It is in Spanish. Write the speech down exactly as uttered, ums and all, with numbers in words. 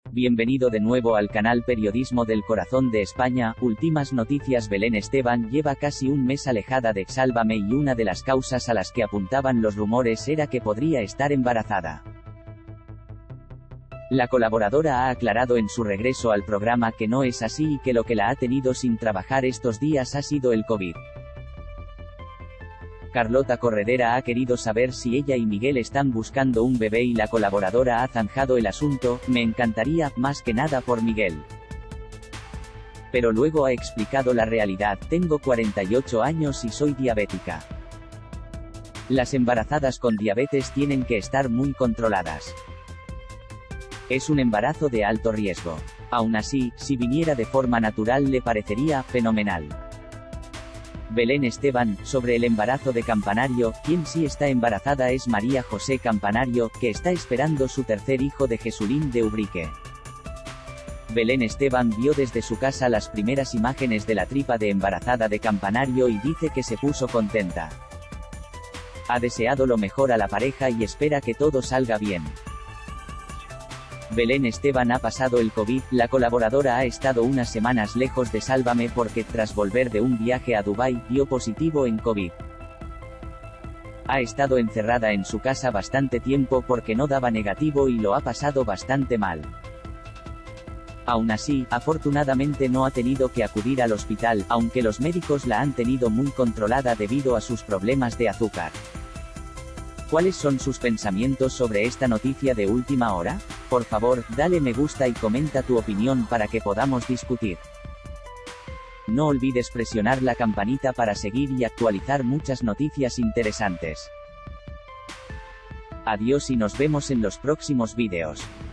Bienvenido de nuevo al canal Periodismo del Corazón de España. Últimas noticias. Belén Esteban lleva casi un mes alejada de Sálvame y una de las causas a las que apuntaban los rumores era que podría estar embarazada. La colaboradora ha aclarado en su regreso al programa que no es así y que lo que la ha tenido sin trabajar estos días ha sido el COVID. Carlota Corredera ha querido saber si ella y Miguel están buscando un bebé y la colaboradora ha zanjado el asunto: me encantaría, más que nada por Miguel. Pero luego ha explicado la realidad: tengo cuarenta y ocho años y soy diabética. Las embarazadas con diabetes tienen que estar muy controladas. Es un embarazo de alto riesgo. Aún así, si viniera de forma natural le parecería fenomenal. Belén Esteban, sobre el embarazo de Campanario: quien sí está embarazada es María José Campanario, que está esperando su tercer hijo de Jesulín de Ubrique. Belén Esteban vio desde su casa las primeras imágenes de la tripa de embarazada de Campanario y dice que se puso contenta. Ha deseado lo mejor a la pareja y espera que todo salga bien. Belén Esteban ha pasado el COVID. La colaboradora ha estado unas semanas lejos de Sálvame porque, tras volver de un viaje a Dubái, dio positivo en COVID. Ha estado encerrada en su casa bastante tiempo porque no daba negativo y lo ha pasado bastante mal. Aún así, afortunadamente no ha tenido que acudir al hospital, aunque los médicos la han tenido muy controlada debido a sus problemas de azúcar. ¿Cuáles son sus pensamientos sobre esta noticia de última hora? Por favor, dale me gusta y comenta tu opinión para que podamos discutir. No olvides presionar la campanita para seguir y actualizar muchas noticias interesantes. Adiós y nos vemos en los próximos vídeos.